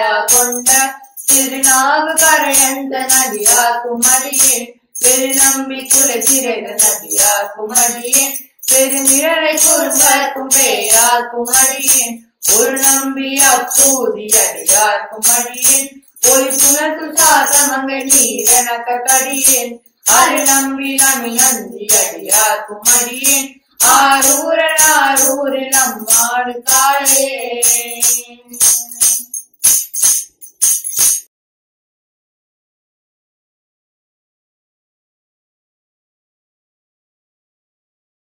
கொண்ட திருநாவு கரையந்த நடியாக்கும் அடியேன் பெருநம்பி குலச்சிறைத நடியாக்கும் அடியேன் பெருமிழலை குறும்பர்க்கும் பேயார்க்கும் அடியேன் ஒரு நம்பி அப்பூதி அடியார்க்கும் அடியேன் ஒளி புனத்து சாத்தமங்க நீரனக்க கடியேன் அரு நம்பி நமி நந்தி அடியார்க்கும் அடியேன் ஆரூரில் அம்மாடு காளே.